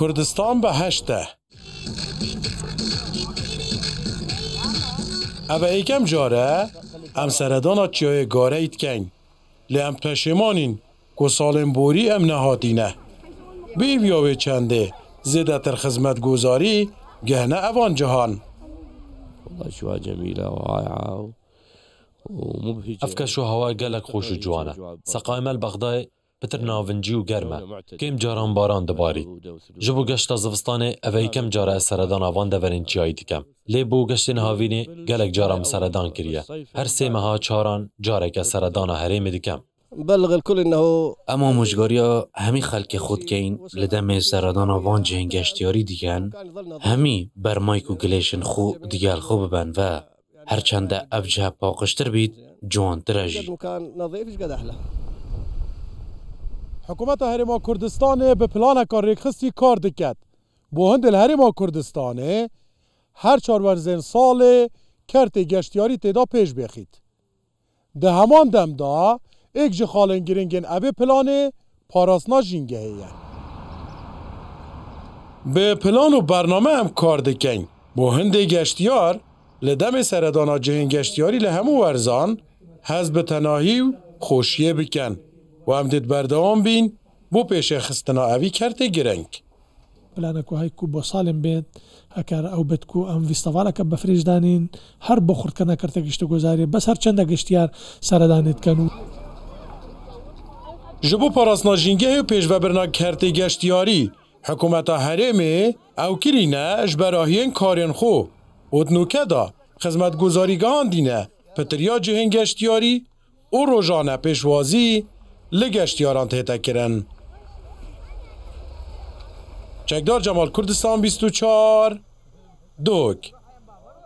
کردستان به هشته اوه ایکم جاره ام سردانا چیای گاره ایت کن لی ام پشمانین که سالم بوری ام نهاتینه بی بیاوه چنده زیده تر خدمت گذاری گهنه اوان جهان والله شو جميلة ورائعة ومبهجة. افكشو هوا قالك خوش و جوانه سقايم البغداي بتر ناونجي و گرمه كيم جاران باران دباري جبو گشتا زفستاني اوه كم جارا سردان آوان دورين چياي ديكم لي بو گشتين هاويني قالك جارا سردان كريه هر سي مها چاران جارك سردان هريم ديكم بلغ الكل انه اما مجگاریا همی خلق خود کین لدم سردان آوان جهنگشتیاری دیگن همی بر مایکو گلیشن خو دیگل خو ببن و هرچند افجه پاقشتر بید جوان ترجی حکومت هرما کردستان به پلان کار ریخستی کار دکت بو هندل هرما کردستان هر 4 ورزن سال کرت گشتیاری تدا پیش بخید ده همان دم دا ایک جه خالن گرنگن اوه پلان پاراسنا جینگه هیه به پلان و برنامه هم کار دکن بو هند گشتیار لدم سردانا جهن گشتیاری لهمو ورزان حزب تناهی و خوشیه بکن و هم دید بردوام بین بو پیش خستنا اوی کرته گرنگ پلانکو هایکو با سالم بید هکر او بدکو ام ویستوالک بفریج دانین هر بخورد کنه کرته گشت گذاری بس هر چند گشتیار سردانت کنو جبو پاراسنا جینگه و پیش و برنا کرته گشتیاری حکومت هرمه او کرینه اجبراهین کارین خو ادنوکه دا خدمت گذاریگان دینه پتریا جهن گشتیاری و روزانه پیشوازی لگشتیاران تهتا کرن چکدار جمال کردستان 24 دوک